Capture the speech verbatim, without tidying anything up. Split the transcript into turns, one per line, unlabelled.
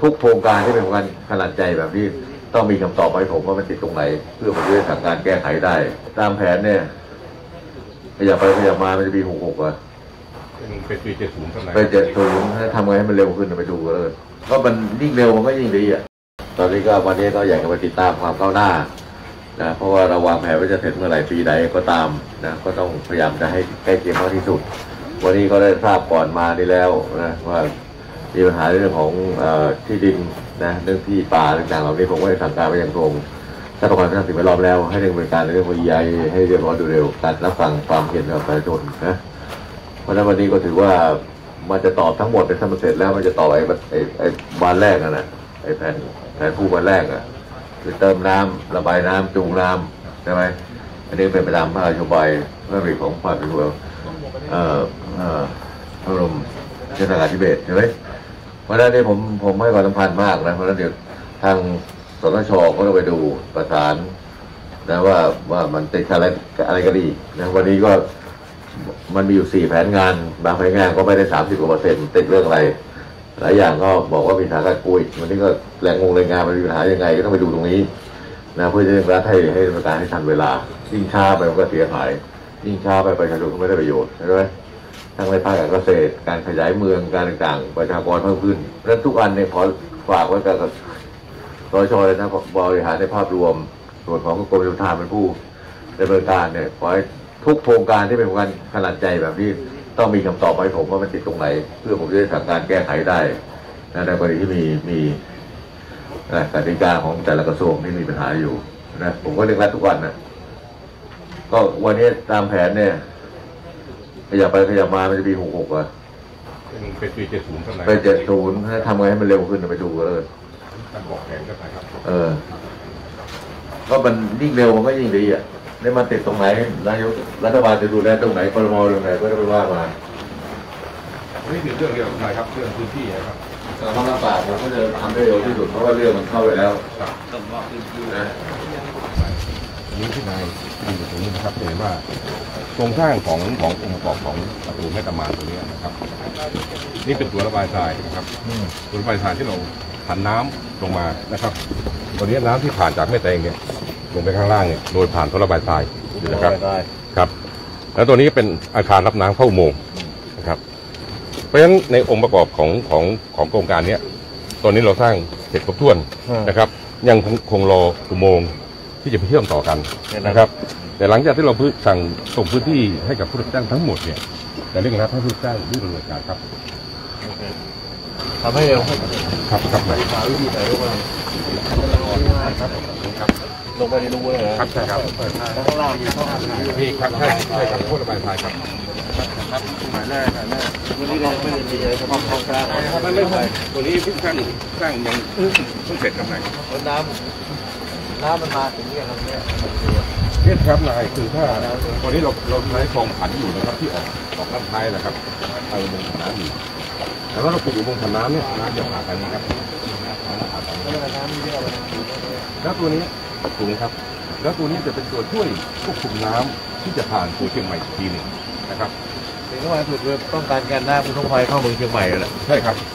ทุกโครงการที่เป็นการขนาดใจแบบนี้ต้องมีคำตอบให้ผมว่ามันติดตรงไหนเพื่อผมจะได้สั่งการแก้ไขได้ตามแผนเนี่ยขยับไปขยับมามันจะมีหกหกอ่ะ
เป็นปีเจ็ดศูนย์เท่าไหร่
เป็นเจ็ดศูนย์ทำไงให้มันเร็วขึ้นไปดูกันเลยเพราะมันยิ่งเร็วมันก็ยิ่งดีอ่ะตอนนี้ก็วันนี้ก็อยากจะมาติดตามความก้าวหน้านะเพราะว่าเราวางแผนว่าจะเสร็จเมื่อไหร่ปีใดก็ตามนะก็ต้องพยายามจะให้ใกล้เคียงมากที่สุดวันนี้ก็ได้ทราบก่อนมานี่แล้วนะว่ามีปัญหาเรื่องของเอ่อที่ดินนะเรื่องที่ป่าต่างๆเหล่านี้ผมก็ได้สั่งการไปยังกรมทรัพยากรทางสิ่งแวดล้อมแล้วให้ดำเนินการในเรื่องของ อี ไอ ให้เรียบร้อยโดยเร็วการรับฟังความเห็นของประชาชนนะเพราะฉะนั้นวันนี้ก็ถือว่ามันจะตอบทั้งหมดเป็นสำเร็จแล้วมันจะตอบไอ้ไอ้ไอ้วันแรกนั่นแหละไอ้แผนแผนผู้วันแรกอ่ะคือเติมน้ำระบายน้ำจูงน้ำใช่ไหมอันนี้เป็นไปตามพระราชบัญญัติพระราชบัญญัติของความเป็นห่วงเอ่อเอ่อพระบรมเจ้าชายทิเบตใช่ไหมเพราะฉะนั้นนี่ผมผมให้ความสำคัญมากนะเพราะฉะนั้นเดี๋ยวทางสนช.ก็ต้องไปดูประสานนะว่าว่ามันติดอะไรอะไรก็ดีนะวันนี้ก็มันมีอยู่สี่แผนงานบางแผนงานก็ไม่ได้สามสิบกว่าเปอร์เซ็นต์ติดเรื่องอะไรหลายอย่างก็บอกว่ามีสถานการณ์กุยวันนี้ก็แรงงงแรงงานมันมีปัญหายังไงก็ต้องไปดูตรงนี้นะเพื่อจะรัฐให้ให้ดำเนินการให้ทันเวลายิ่งช้าไปมันก็เสียหายยิ่งช้าไปประชาชนก็ไม่ได้ประโยชน์ใช่ไหมทั้งในภาคการเกษตรการขยายเมืองการต่างๆประชากรเพิ่มขึ้นเพราะฉะนั้นทุกอันเนี่ยขอฝากไว้กับสช.เลยนะบริหารในภาพรวมส่วนของกรมชลประทานเป็นผู้ดำเนินการเนี่ยขอให้ทุกโครงการที่เป็นโครงการขนาดใจแบบนี้ต้องมีคำตอบให้ผมว่ามันติดตรงไหนเพื่อผมจะได้สั่งการแก้ไขได้ในกรณีที่มีมีกติกาของแต่ละกระทรวงที่มีปัญหาอยู่นะผมก็เร่งรัดทุกวันนะก็วันนี้ตามแผนเนี่ยขยับไปขยับมามันจะมีหกหกอ่ะ
เป็นปีเจ็ดศูนย์เท่าไหร่
เป็นเจ็ดศูนย์ทำไงให้มันเร็วขึ้นไปดูกันเลย
การบอกแผนก็ไปครับ
เออก็มันยิ่งเร็วมันก็ยิ่งดีอ่ะได้มาติดตรงไหนนายกรัฐบาลจะดูแลตรงไหนกรมตรงไหนก็จะไปว่ามา
นี่คือเรื่องเดียวกันครับเรื่องพื้นที่นะครับ
แต่ห้องน้ำป่าผมก็จะทำได้เร็วที่สุดเพราะว่าเรื่องมันเข้าไปแล้วนะ
นี่ที่นายที่อยู่ตรงนี้นะครับเห็นว่าโครงสร้างของขององค์ประกอบของประตูแม่ตะมานตัวนี้นะครับนี่เป็นตัวระบายทรายนะครับตัวระบายทรายที่เราผันน้ำลงมานะครับตัวนี้น้ำที่ผ่านจากแม่แตงเนี่ยลงไปข้างล่างเนี่ยโดยผ่านท่อระบายทรายนะครับครับแล้วตัวนี้เป็นอาคารรับน้ำเข้าอุโมงค์นะครับเพราะฉะนั้นในองค์ประกอบของของของโครงการนี้ตอนนี้เราสร้างเสร็จครบถ้วนนะครับยังคงรออุโมงค์ที่จะไปเชื่อมต่อกันนะครับแต่หลังจากที่เราสั่งส่งพื้นที่ให้กับผู้รับจ้างทั้งหมดเนี่ยจะเร่งรัดให้ผู้รับจ้างรีบดำเนินการครับ
ทำให้เร็ว
ครับครับ
ไปหาวิธีไหนรู้ไหมลงไปในรูเลย
ครับใช่ครับ
ข้างล่างมีท่อ
มีครับใช่ใช่ครับผู้ระบายทรายครับ
ครับหมายแรกหมายแรกวันนี้เราไม่ได้มีอะไรเฉพาะโครงการ
ไม่ไม่ตัวนี้เพิ่งสร้างสร้างยังเพิ่งเสร็จครับนาย
น้ำน้ำมันมาถึงนี่ครับเนี่ย
เนี่ยครับนายคือถ้าวันนี้เราเราใช้คลองผันอยู่นะครับที่ออกออกลำท้ายนะครับไปลงผันน้ำอยู่แต่ว่าเราปลูกอยู่บนผันน้ำเนี่ยน้ำจะผ่านกันนะครับแล้วตัวนี้ถูกไหมครับแล้วตัวนี้จะเป็นตัวช่วยควบคุมน้ำที่จะผ่านตัวเชียงใหม่ทีหนึ่งนะครับ
ถึงว่าสุดเลยต้องการการน้ำคุณต้องคอยเข้าเมืองเชียงใหม่แหละ
ใช่ครับ